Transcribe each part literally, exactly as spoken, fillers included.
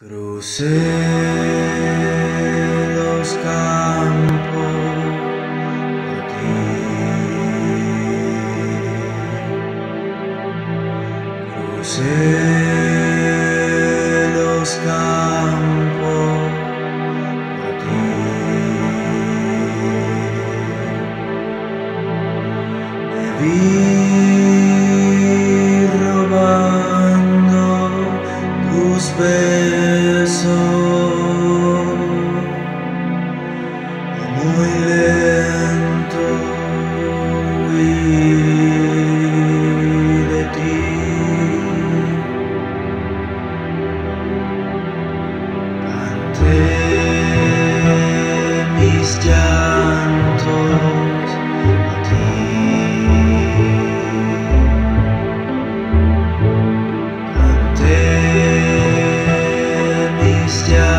Crucé los campos por ti, crucé los campos por ti, me vi robando tus besos. Muy lento huí de ti, canté mis llantos a ti, canté mis llantos.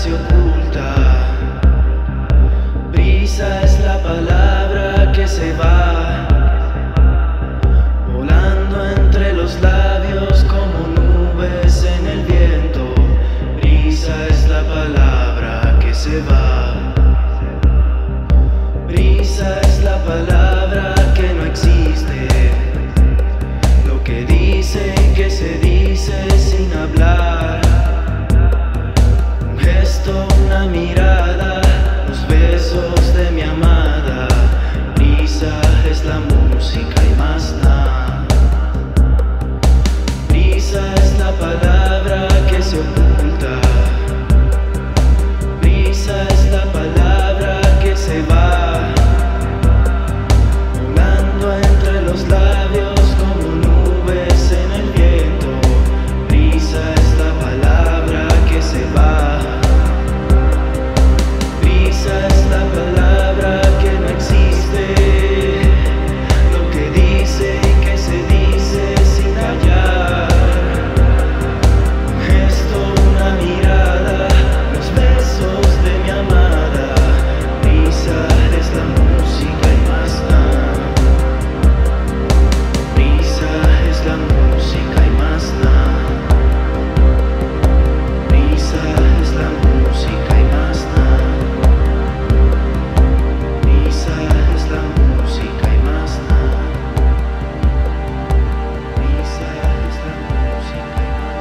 se oculta. Brisa es la palabra que se va, volando entre los labios como nubes en el viento. Brisa es la palabra que se va. Brisa es la palabra que no existe. Lo que dice y que se dice sin hablar. Un gesto, una mirada, los besos de mi amada. Brisa es la música y más nada. Brisa es la palabra que se oculta. Brisa es la palabra que se va, volando entre los labios como nubes en el viento. Brisa es la palabra que se va. Brisa es la palabra que no existe. Lo que dice y que se dice sin hallar. Un gesto, una mirada, los besos de mi amada. Brisa es la música y más nada. Brisa es la música y más nada. Brisa es la música y más nada. Brisa es la música y más nada. Brisa es la música y más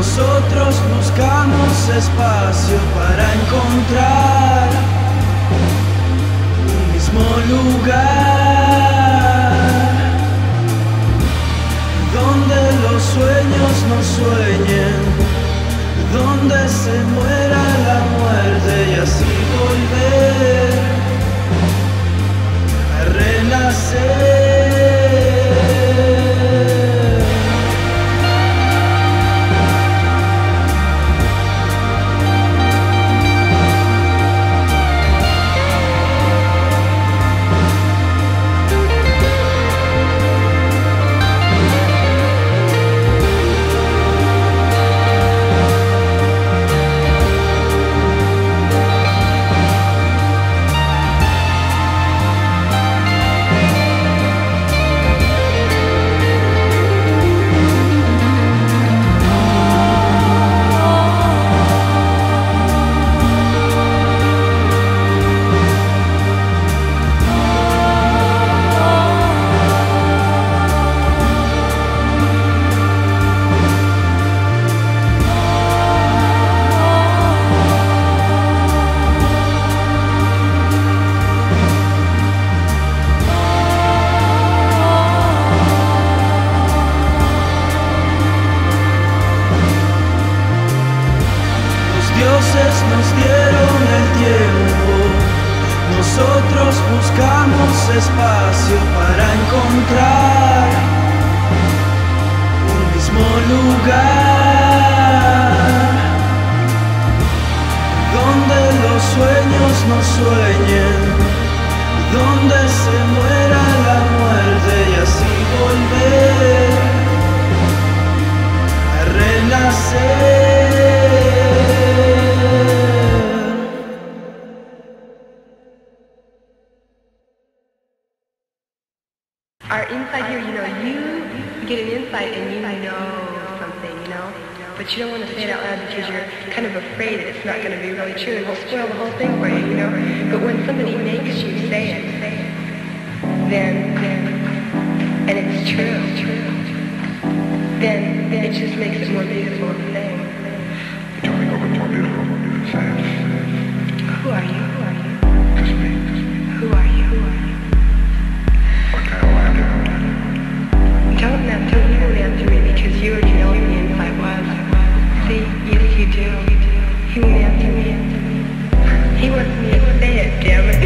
Nosotros buscamos espacio para encontrar un mismo lugar donde los sueños no sueñen, donde se muera la muerte y así volver a renacer. Nos dieron el tiempo, nosotros buscamos espacio para encontrar un mismo lugar donde los sueños no sueñen, donde se muera la muerte y así volver a renacer. Our inside here, you know, you get an insight and you know something, you know, but you don't want to say it out loud because you're kind of afraid that it's not going to be really true and will spoil the whole thing for you, you know. But when somebody makes you say it, then, then and it's true, then it just makes it more beautiful of a thing. Who are you? Who are you? Just me. Who are you? Who are you? What kind of land am I? Don't now, don't you answer me because you already know what the insight was. See, yes you do. He won't answer me. He wants me to say it, damn it.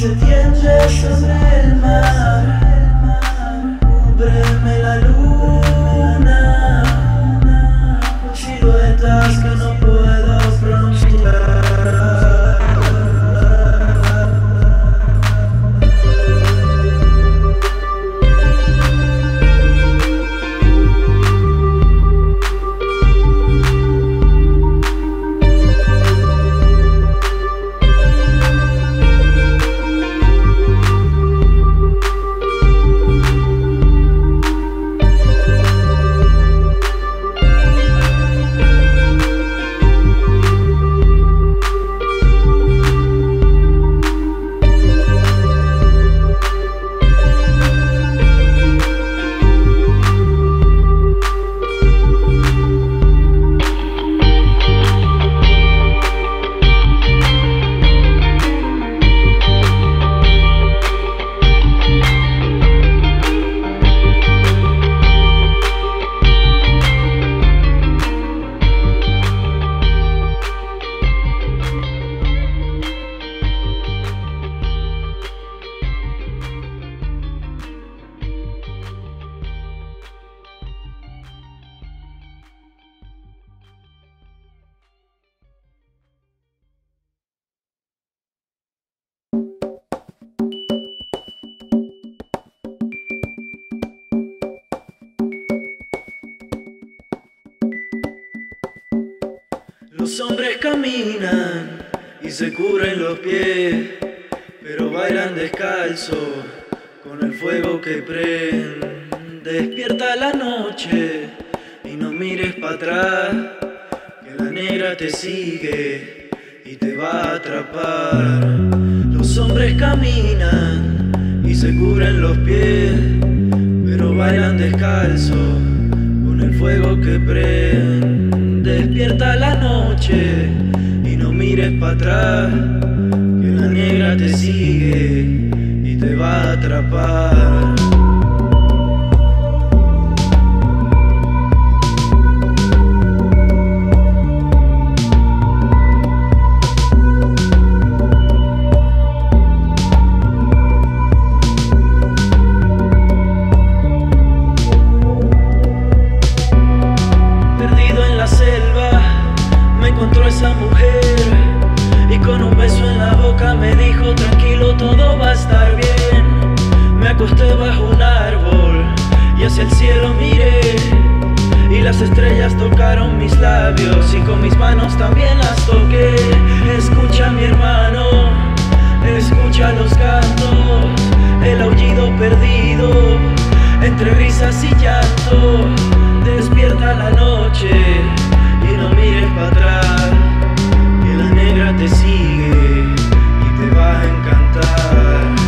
se tiende sobre el mar, cúbreme la luna, siluetas que no puedo pronunciar. Los hombres caminan y se cubren los pies, pero bailan descalzos con el fuego que prende. Despierta la noche y no mires para atrás, que la negra te sigue y te va a atrapar. Los hombres caminan y se cubren los pies, pero bailan descalzos con el fuego que prende. Despierta la noche y no mires para atrás, que la negra te sigue y te va a atrapar. Esa mujer y con un beso en la boca me dijo: tranquilo, todo va a estar bien. Me acosté bajo un árbol y hacia el cielo miré, y las estrellas tocaron mis labios y con mis manos también las toqué. Escucha, mi hermano, escucha los cantos, el aullido perdido entre risas y llanto. Despierta la noche y no mires para atrás, que la negra te sigue y te va a encantar.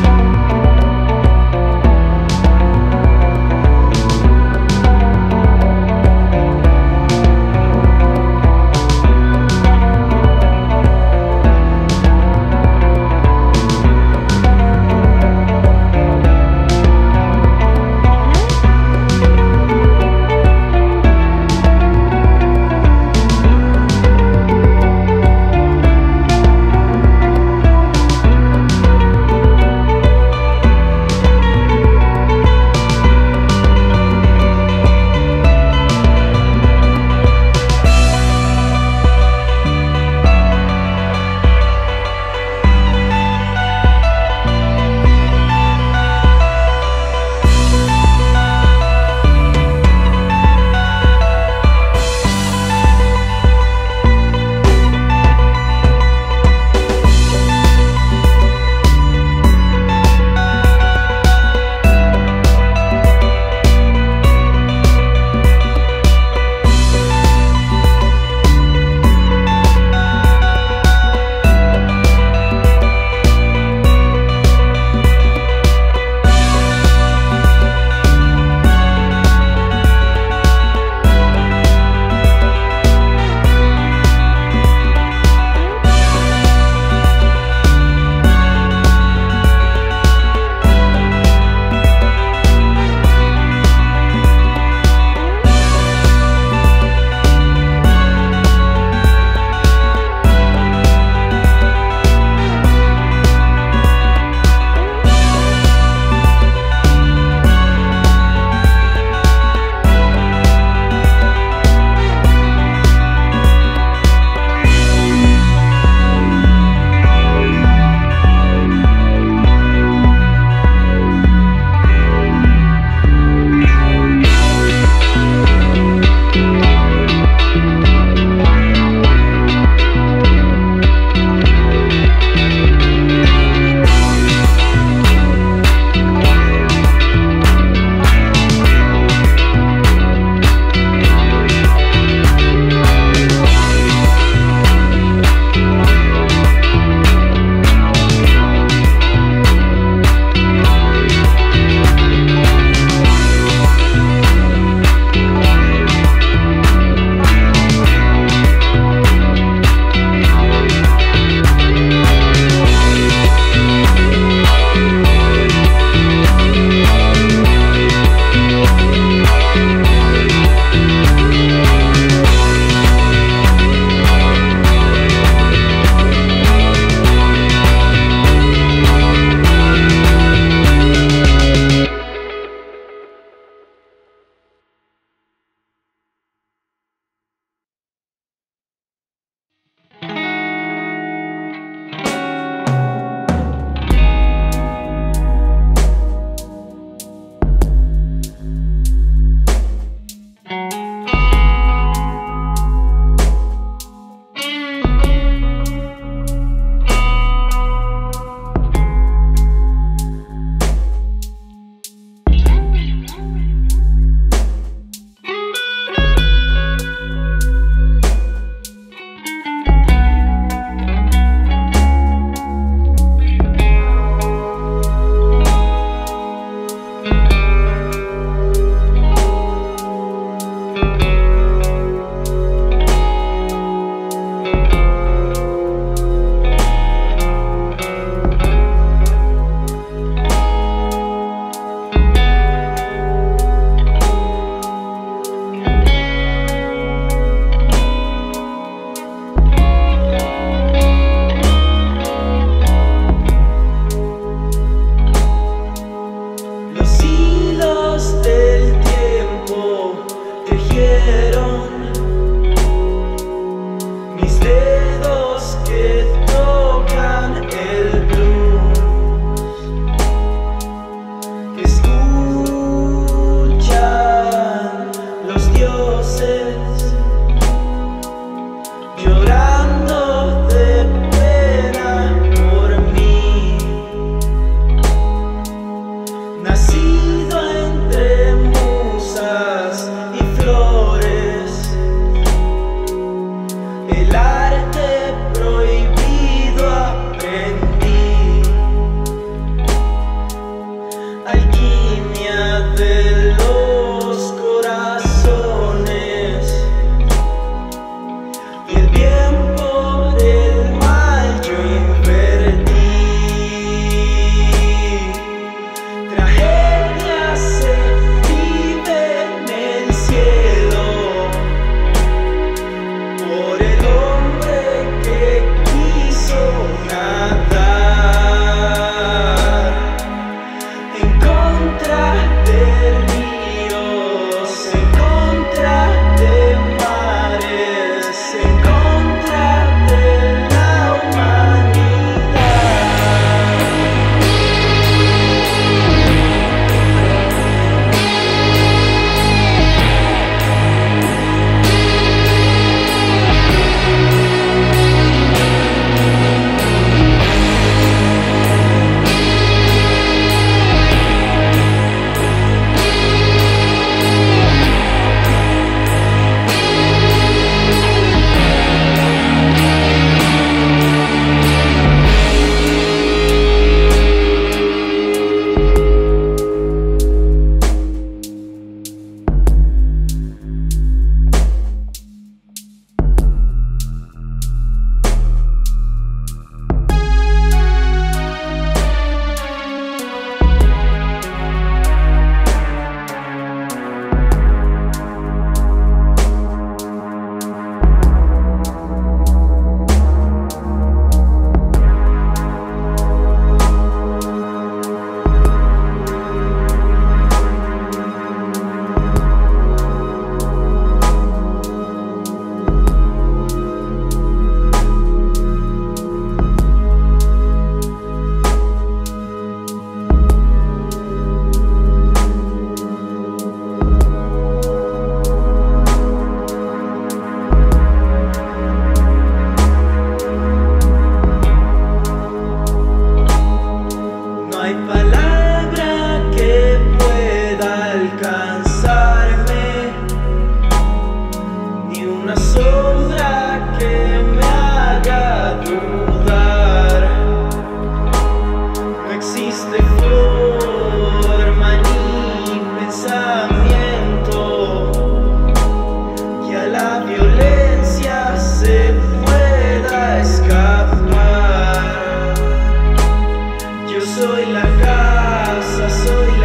existe forma ni pensamiento que a la violencia se pueda escapar. Yo soy la casa, soy